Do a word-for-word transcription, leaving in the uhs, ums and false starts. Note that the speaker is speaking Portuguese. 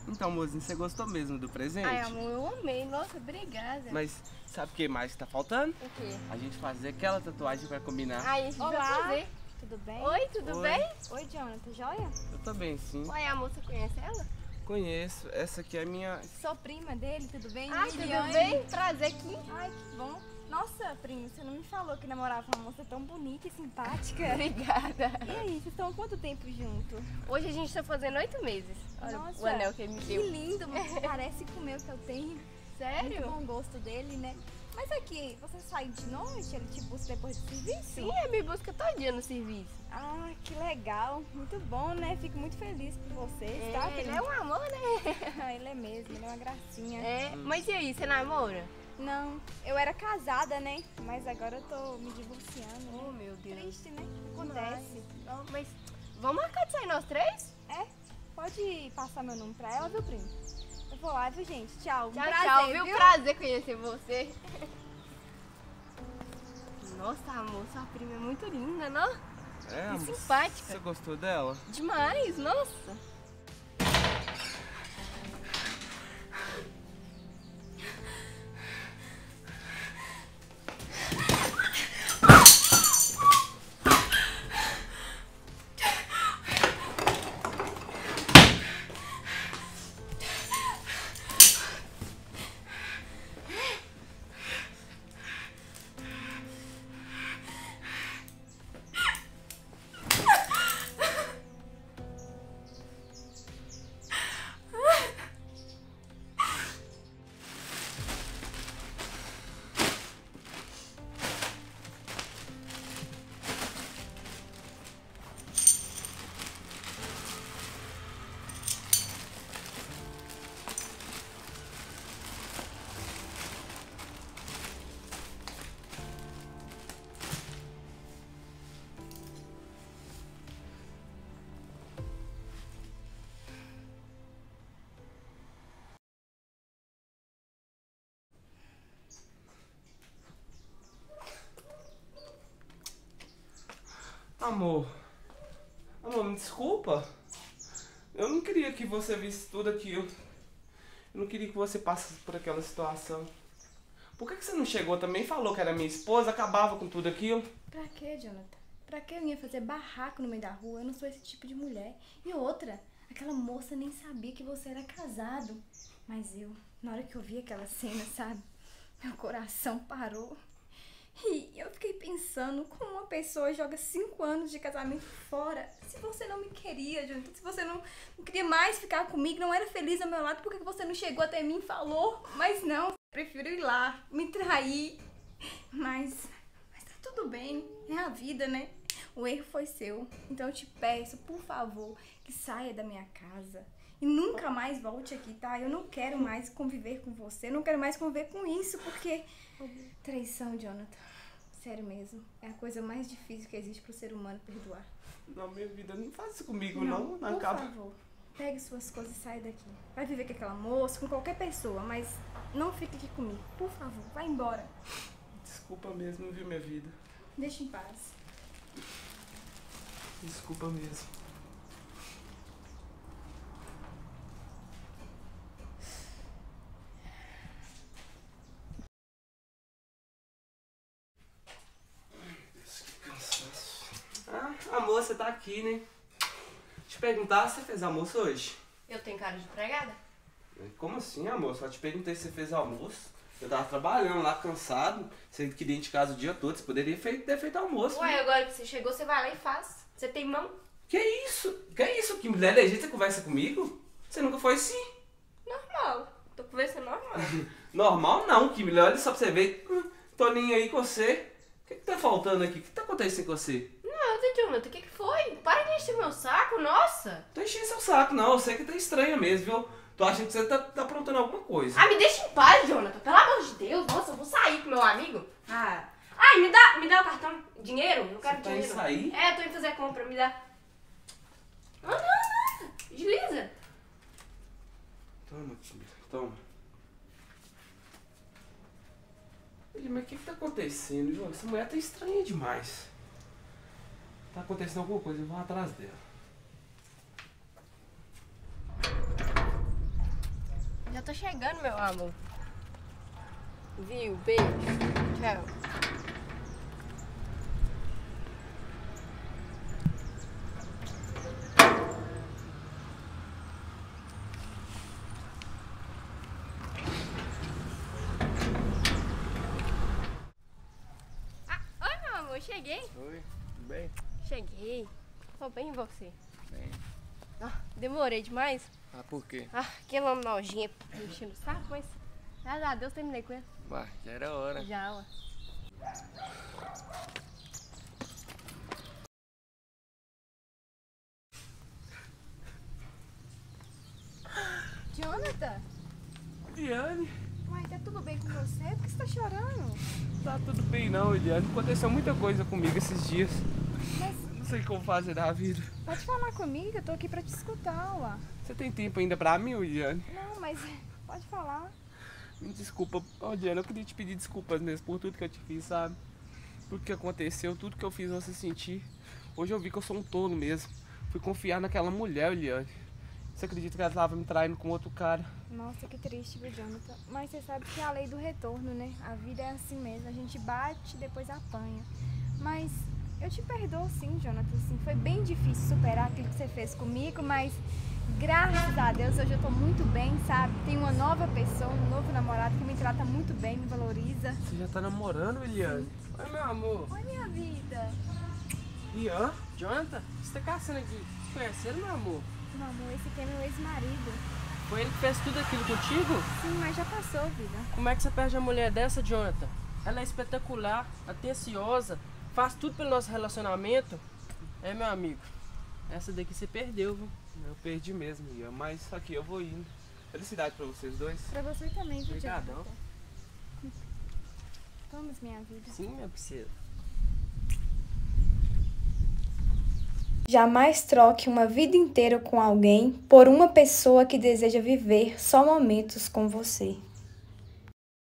Então, mozinho, você gostou mesmo do presente? Ai, amor, eu amei. Nossa, obrigada. Mas sabe o que mais tá faltando? O quê? A gente fazer aquela tatuagem pra combinar. Ai, a gente Olá. vai fazer. Tudo bem? Oi, tudo Oi. bem? Oi, Jonathan, joia? Eu tô bem, sim. Uai, a moça conhece ela? Conheço. Essa aqui é a minha... Sou prima dele, tudo bem? Ah, tudo Liliane. bem? Prazer aqui. Ai, que bom. Nossa, prima, você não me falou que namorava uma moça tão bonita e simpática. Obrigada. E aí, vocês estão há quanto tempo juntos? Hoje a gente tá fazendo oito meses. Olha Nossa, o anel que ele me que deu. lindo, parece com o meu que eu tenho. Muito Sério? bom gosto dele, né? Mas aqui, você sai de noite? Ele te busca depois do serviço? Sim, ele me busca todo dia no serviço. Ah, que legal. Muito bom, né? Fico muito feliz por vocês, É, tá? ele é um amor, né? Ele é mesmo, ele é uma gracinha. É, mas e aí, você namora? Não, eu era casada, né? Mas agora eu tô me divorciando. Oh, né? meu Deus. Triste, né? Acontece. Não, mas vamos marcar de sair nós três? É, pode passar meu número pra ela, viu, primo? Eu vou lá, viu, gente? Tchau. Um Tchau, prazer, tchau, viu? viu? Prazer conhecer você. Nossa, amor, sua prima é muito linda, não? É, E amor, simpática. Você gostou dela? Demais, nossa. Amor. Amor, me desculpa. Eu não queria que você visse tudo aquilo. Eu não queria que você passasse por aquela situação. Por que que você não chegou também e falou que era minha esposa, acabava com tudo aquilo? Pra quê, Jonathan? Pra que eu ia fazer barraco no meio da rua? Eu não sou esse tipo de mulher. E outra, aquela moça nem sabia que você era casado. Mas eu, na hora que eu vi aquela cena, sabe? Meu coração parou. E eu fiquei pensando como uma pessoa joga cinco anos de casamento fora. Se você não me queria, Jonathan, se você não, não queria mais ficar comigo, não era feliz ao meu lado, por que você não chegou até mim e falou? Mas não, eu prefiro ir lá, me trair. Mas, mas tá tudo bem, é a vida, né? O erro foi seu. Então eu te peço, por favor, que saia da minha casa. E nunca mais volte aqui, tá? Eu não quero mais conviver com você. Eu não quero mais conviver com isso, porque... Traição, Jonathan. Sério mesmo. É a coisa mais difícil que existe pro ser humano perdoar. Não, minha vida, não faz isso comigo, não. Não, por acaba. favor. Pegue suas coisas e saia daqui. Vai viver com aquela moça, com qualquer pessoa, mas não fique aqui comigo. Por favor, vai embora. Desculpa mesmo, viu, minha vida? Deixa em paz. Desculpa mesmo. Ah, a moça tá aqui, né? Te perguntar se você fez almoço hoje. Eu tenho cara de empregada? Como assim, amor? Só te perguntei se você fez almoço. Eu tava trabalhando lá, cansado. Você queria ir de casa o dia todo. Você poderia ter feito almoço. Ué, né? agora que você chegou, você vai lá e faz. Você tem mão? Que isso? Que isso? Que mulher da gente, você conversa comigo? Você nunca foi assim. Normal. Tô conversando normal. Normal não, Kim. Olha só pra você ver. Hum, Tô nem aí com você. O que, que tá faltando aqui? O que tá acontecendo com você? Nada, Jonathan. O que que foi? Para de encher meu saco, nossa. Tô enchendo seu saco, não. Eu sei que tá estranha mesmo, viu? Tô achando que você tá, tá aprontando alguma coisa. Ah, me deixa em paz, Jonathan. Pelo amor de Deus. Nossa, eu vou sair com meu amigo. Ah. Ai, me dá, me dá o cartão. Dinheiro? Não quero Você tá em dinheiro. sair? É, tô indo fazer a compra. Me dá. Não, não, não. Desliza. Toma, Kim. Toma. Ele, mas o que que tá acontecendo, viu? Essa mulher tá estranha demais. Tá acontecendo alguma coisa, eu vou atrás dela. tô chegando, meu amor. Viu? Beijo. Tchau. Ah, oi, meu amor. Cheguei. Oi, tudo bem? Cheguei. Tô bem e você? Bem. Ah, demorei demais. Ah, por quê? Ah, aquele homem nojento me enchendo o saco, mas graças a Deus terminei com ele. Bah, já era hora. Já, ué. Jonathan, Eliane, uai, tá tudo bem com você? Por que você tá chorando? tá tudo bem não, Eliane. Aconteceu muita coisa comigo esses dias. Mas Não sei como fazer da vida. pode falar comigo, eu tô aqui pra te escutar, ué. Você tem tempo ainda pra mim, Eliane? Não, mas pode falar. Me desculpa, oh, Eliane, eu queria te pedir desculpas mesmo por tudo que eu te fiz, sabe? Tudo que aconteceu, tudo que eu fiz você sentir. Hoje eu vi que eu sou um tolo mesmo. Fui confiar naquela mulher, Eliane. Você acredita que ela tava me traindo com outro cara? Nossa, que triste, viu, Jonathan? Mas você sabe que é a lei do retorno, né? A vida é assim mesmo, a gente bate e depois apanha. Mas eu te perdoo sim, Jonathan, sim. Foi bem difícil superar aquilo que você fez comigo, mas graças a Deus hoje eu tô muito bem, sabe? Tenho uma nova pessoa, um novo namorado que me trata muito bem, me valoriza. Você já tá namorando, Eliane? Oi, meu amor. Oi, minha vida. Ian? Jonathan? Você tá caçando aqui? Conhecendo, meu amor? Meu amor, esse aqui é meu ex-marido. Foi ele que fez tudo aquilo contigo? Sim, mas já passou, vida. Como é que você perde a mulher dessa, Jonathan? Ela é espetacular, atenciosa, faz tudo pelo nosso relacionamento. É, meu amigo, essa daqui você perdeu, viu? Eu perdi mesmo, Ian, mas aqui eu vou indo. Felicidade pra vocês dois. Pra você também, viu, Obrigadão. Jonathan? Vamos, minha vida. Sim, minha princesa. Jamais troque uma vida inteira com alguém por uma pessoa que deseja viver só momentos com você.